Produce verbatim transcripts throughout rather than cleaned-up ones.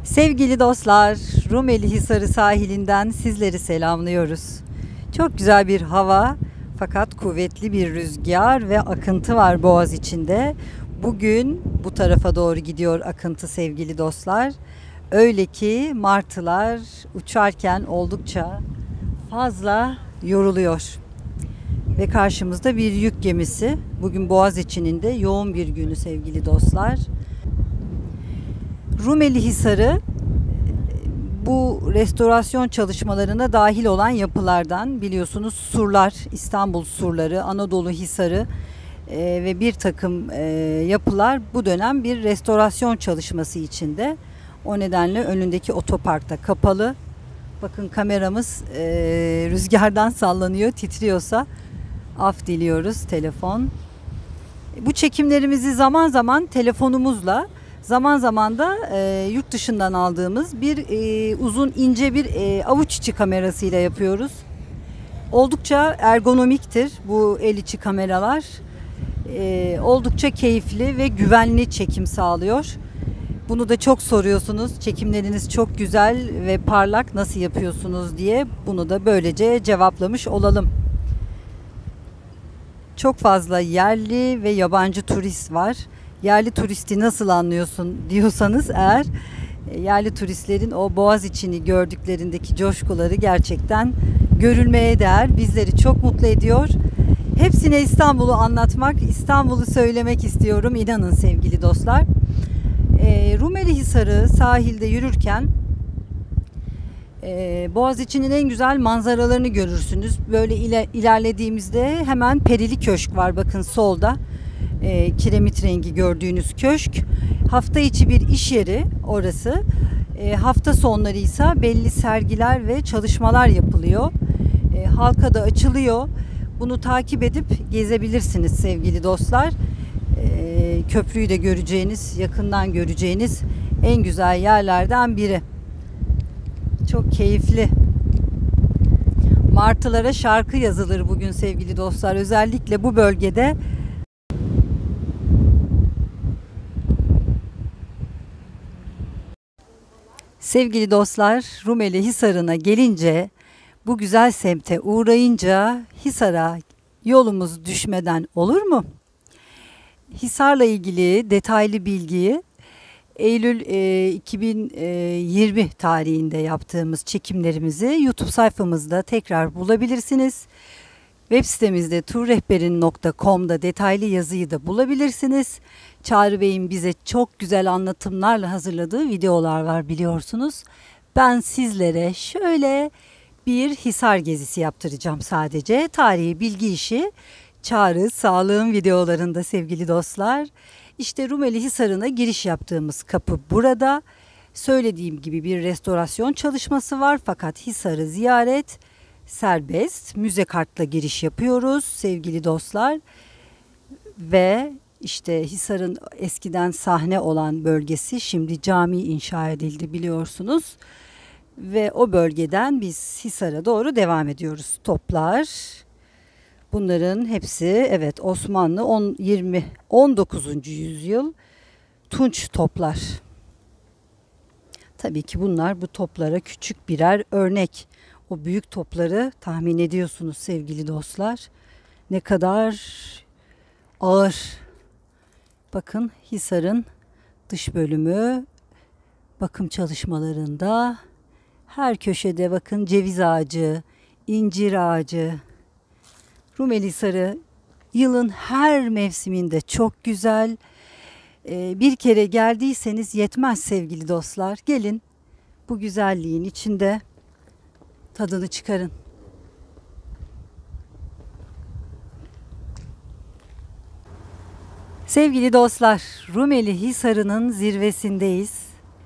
Sevgili dostlar, Rumeli Hisarı sahilinden sizleri selamlıyoruz. Çok güzel bir hava fakat kuvvetli bir rüzgar ve akıntı var boğaz içinde. Bugün bu tarafa doğru gidiyor akıntı sevgili dostlar. Öyle ki martılar uçarken oldukça fazla yoruluyor. Ve karşımızda bir yük gemisi. Bugün Boğaziçi'nin de yoğun bir günü sevgili dostlar. Rumeli Hisarı bu restorasyon çalışmalarına dahil olan yapılardan, biliyorsunuz surlar, İstanbul surları, Anadolu Hisarı e, ve bir takım e, yapılar bu dönem bir restorasyon çalışması içinde. O nedenle önündeki otoparkta kapalı. Bakın kameramız e, rüzgardan sallanıyor, titriyorsa af diliyoruz. Telefon. Bu çekimlerimizi zaman zaman telefonumuzla, zaman zaman da e, yurt dışından aldığımız bir e, uzun ince bir e, avuç içi kamerasıyla yapıyoruz. Oldukça ergonomiktir bu el içi kameralar. E, oldukça keyifli ve güvenli çekim sağlıyor. Bunu da çok soruyorsunuz. Çekimleriniz çok güzel ve parlak, nasıl yapıyorsunuz diye. Bunu da böylece cevaplamış olalım. Çok fazla yerli ve yabancı turist var. Yerli turisti nasıl anlıyorsun diyorsanız eğer, yerli turistlerin o Boğaziçi'ni gördüklerindeki coşkuları gerçekten görülmeye değer. Bizleri çok mutlu ediyor. Hepsine İstanbul'u anlatmak, İstanbul'u söylemek istiyorum. İnanın sevgili dostlar. E, Rumeli Hisarı sahilde yürürken e, Boğaziçi'nin en güzel manzaralarını görürsünüz. Böyle iler, ilerlediğimizde hemen Perili Köşk var, bakın solda. E, kiremit rengi gördüğünüz köşk. Hafta içi bir iş yeri orası. E, hafta sonları ise belli sergiler ve çalışmalar yapılıyor. E, halka da açılıyor. Bunu takip edip gezebilirsiniz sevgili dostlar. E, köprüyü de göreceğiniz, yakından göreceğiniz en güzel yerlerden biri. Çok keyifli. Martılara şarkı yazılır bugün sevgili dostlar. Özellikle bu bölgede. Sevgili dostlar, Rumeli Hisarı'na gelince, bu güzel semte uğrayınca Hisar'a yolumuz düşmeden olur mu? Hisar'la ilgili detaylı bilgiyi Eylül e, iki bin yirmi tarihinde yaptığımız çekimlerimizi YouTube sayfamızda tekrar bulabilirsiniz. Web sitemizde turrehberin nokta com'da detaylı yazıyı da bulabilirsiniz. Çağrı Bey'in bize çok güzel anlatımlarla hazırladığı videolar var biliyorsunuz. Ben sizlere şöyle bir Hisar gezisi yaptıracağım sadece. Tarihi bilgi işi Çağrı Sağlığın videolarında sevgili dostlar. İşte Rumeli Hisarı'na giriş yaptığımız kapı burada. Söylediğim gibi bir restorasyon çalışması var fakat Hisar'ı ziyaret serbest. Müze kartla giriş yapıyoruz sevgili dostlar. Ve işte Hisar'ın eskiden sahne olan bölgesi şimdi cami inşa edildi biliyorsunuz. Ve o bölgeden biz Hisar'a doğru devam ediyoruz. Toplar. Bunların hepsi evet Osmanlı on, yirmi, on dokuzuncu yüzyıl tunç toplar. Tabii ki bunlar bu toplara küçük birer örnek. O büyük topları tahmin ediyorsunuz sevgili dostlar. Ne kadar ağır. Bakın Hisar'ın dış bölümü bakım çalışmalarında. Her köşede bakın ceviz ağacı, incir ağacı. Rumeli Hisarı yılın her mevsiminde çok güzel. Ee, bir kere geldiyseniz yetmez sevgili dostlar. Gelin bu güzelliğin içinde tadını çıkarın. Sevgili dostlar, Rumeli Hisarı'nın zirvesindeyiz.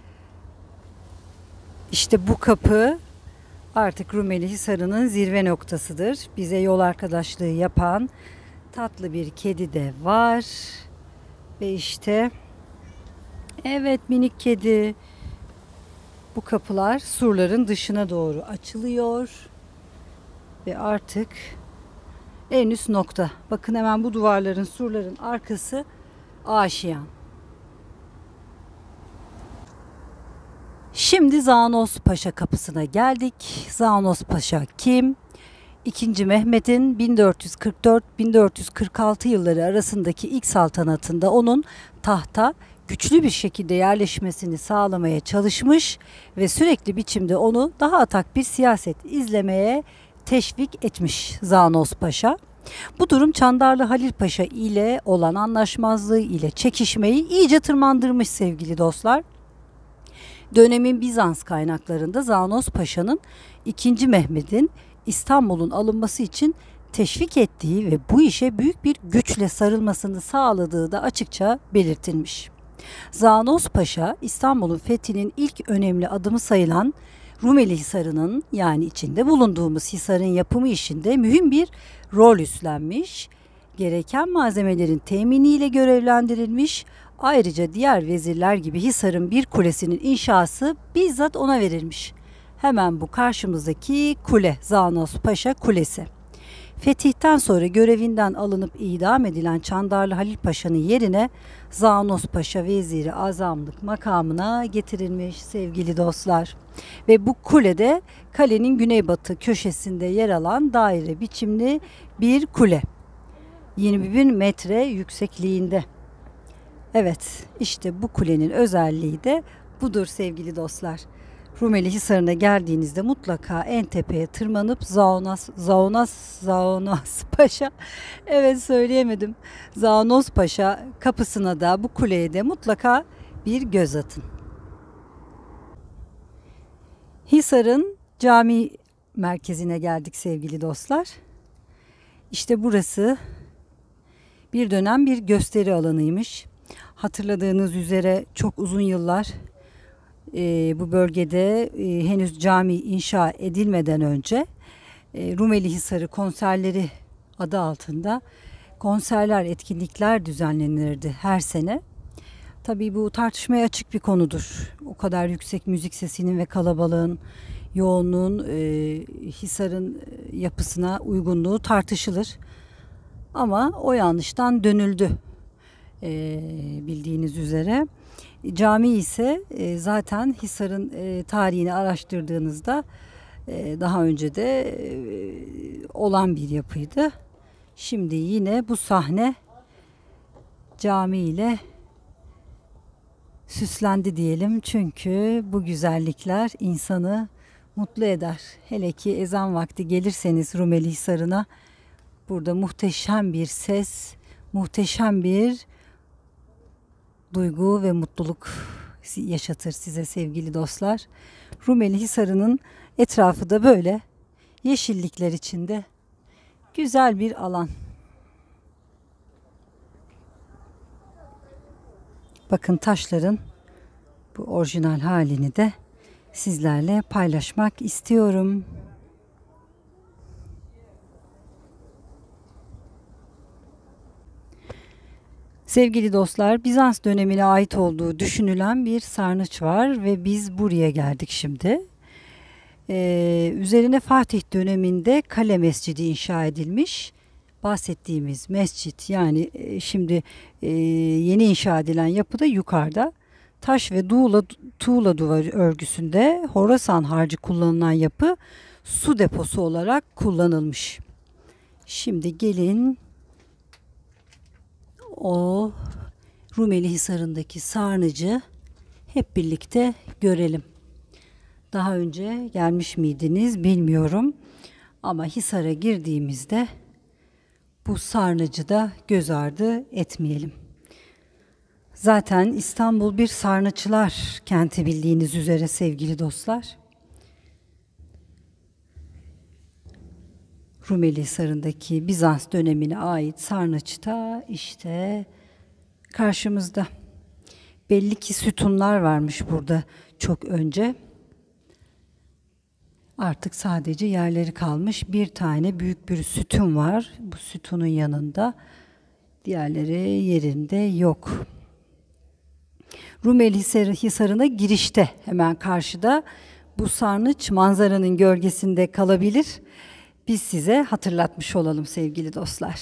İşte bu kapı artık Rumeli Hisarı'nın zirve noktasıdır. Bize yol arkadaşlığı yapan tatlı bir kedi de var. Ve işte evet, minik kedi. Bu kapılar surların dışına doğru açılıyor. Ve artık en üst nokta. Bakın hemen bu duvarların, surların arkası aşiyan. Şimdi Zağnos Paşa kapısına geldik. Zağnos Paşa kim? İkinci Mehmet'in bin dört yüz kırk dört bin dört yüz kırk altı yılları arasındaki ilk saltanatında onun tahta güçlü bir şekilde yerleşmesini sağlamaya çalışmış ve sürekli biçimde onu daha atak bir siyaset izlemeye teşvik etmiş Zağnos Paşa. Bu durum Çandarlı Halil Paşa ile olan anlaşmazlığı ile çekişmeyi iyice tırmandırmış sevgili dostlar. Dönemin Bizans kaynaklarında Zağnos Paşa'nın ikinci Mehmet'in İstanbul'un alınması için teşvik ettiği ve bu işe büyük bir güçle sarılmasını sağladığı da açıkça belirtilmiş. Zağnos Paşa, İstanbul'un fethinin ilk önemli adımı sayılan Rumeli Hisarı'nın, yani içinde bulunduğumuz Hisar'ın yapımı işinde mühim bir rol üstlenmiş, gereken malzemelerin teminiyle görevlendirilmiş, ayrıca diğer vezirler gibi Hisar'ın bir kulesinin inşası bizzat ona verilmiş. Hemen bu karşımızdaki kule, Zağnos Paşa Kulesi. Fetihten sonra görevinden alınıp idam edilen Çandarlı Halil Paşa'nın yerine Zağnos Paşa Veziri Azamlık makamına getirilmiş sevgili dostlar. Ve bu kulede kalenin güneybatı köşesinde yer alan daire biçimli bir kule. yirmi bir metre yüksekliğinde. Evet, işte bu kulenin özelliği de budur sevgili dostlar. Rumeli Hisarı'na geldiğinizde mutlaka en tepeye tırmanıp Zağnos, Zağnos, Zağnos Paşa, evet söyleyemedim, Zağnos Paşa kapısına da bu kuleye de mutlaka bir göz atın. Hisar'ın cami merkezine geldik sevgili dostlar. İşte burası bir dönem bir gösteri alanıymış. Hatırladığınız üzere çok uzun yıllar e, bu bölgede e, henüz cami inşa edilmeden önce e, Rumeli Hisarı konserleri adı altında konserler, etkinlikler düzenlenirdi her sene. Tabii bu tartışmaya açık bir konudur. O kadar yüksek müzik sesinin ve kalabalığın, yoğunluğun e, Hisar'ın yapısına uygunluğu tartışılır. Ama o yanlıştan dönüldü e, bildiğiniz üzere. Cami ise e, zaten Hisar'ın e, tarihini araştırdığınızda e, daha önce de e, olan bir yapıydı. Şimdi yine bu sahne cami ile süslendi diyelim. Çünkü bu güzellikler insanı mutlu eder. Hele ki ezan vakti gelirseniz Rumeli Hisarı'na, burada muhteşem bir ses, muhteşem bir duygu ve mutluluk yaşatır size sevgili dostlar. Rumeli Hisarı'nın etrafı da böyle yeşillikler içinde güzel bir alan. Bakın taşların bu orijinal halini de sizlerle paylaşmak istiyorum. Sevgili dostlar, Bizans dönemine ait olduğu düşünülen bir sarnıç var ve biz buraya geldik şimdi. Ee, üzerine Fatih döneminde Kale Mescidi inşa edilmiş. Bahsettiğimiz mescit, yani e, şimdi e, yeni inşa edilen yapı da yukarıda. Taş ve tuğla, tuğla duvar örgüsünde Horasan harcı kullanılan yapı su deposu olarak kullanılmış. Şimdi gelin o Rumeli Hisarı'ndaki sarnıcı hep birlikte görelim. Daha önce gelmiş miydiniz bilmiyorum. Ama Hisar'a girdiğimizde bu sarnıcı da göz ardı etmeyelim. Zaten İstanbul bir sarnıçlar kenti bildiğiniz üzere sevgili dostlar. Rumeli Hisarı'ndaki Bizans dönemine ait sarnıç da işte karşımızda. Belli ki sütunlar varmış burada çok önce. Artık sadece yerleri kalmış. Bir tane büyük bir sütun var. Bu sütunun yanında. Diğerleri yerinde yok. Rumeli Hisarı'na girişte hemen karşıda bu sarnıç manzaranın gölgesinde kalabilir. Biz size hatırlatmış olalım sevgili dostlar.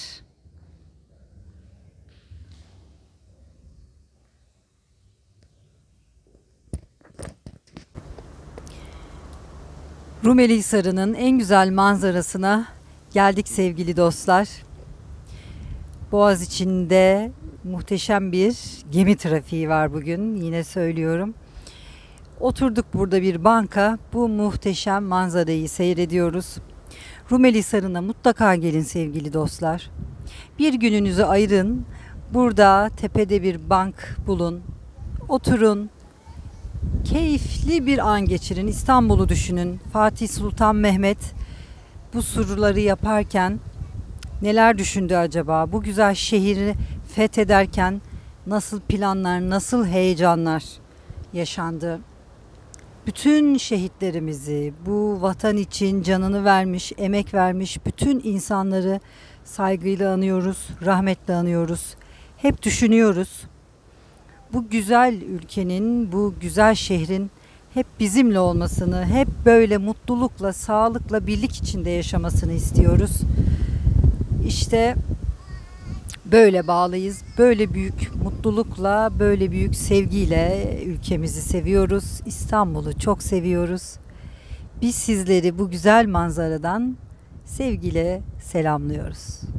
Rumeli Hisarı'nın en güzel manzarasına geldik sevgili dostlar. Boğaz içinde muhteşem bir gemi trafiği var bugün, yine söylüyorum. Oturduk burada bir banka, bu muhteşem manzarayı seyrediyoruz. Rumeli Hisarı'na mutlaka gelin sevgili dostlar. Bir gününüzü ayırın, burada tepede bir bank bulun, oturun. Keyifli bir an geçirin. İstanbul'u düşünün. Fatih Sultan Mehmet bu surları yaparken neler düşündü acaba? Bu güzel şehri fethederken nasıl planlar, nasıl heyecanlar yaşandı? Bütün şehitlerimizi, bu vatan için canını vermiş, emek vermiş bütün insanları saygıyla anıyoruz, rahmetle anıyoruz. Hep düşünüyoruz. Bu güzel ülkenin, bu güzel şehrin hep bizimle olmasını, hep böyle mutlulukla, sağlıkla, birlik içinde yaşamasını istiyoruz. İşte böyle bağlıyız. Böyle büyük mutlulukla, böyle büyük sevgiyle ülkemizi seviyoruz. İstanbul'u çok seviyoruz. Biz sizleri bu güzel manzaradan sevgiyle selamlıyoruz.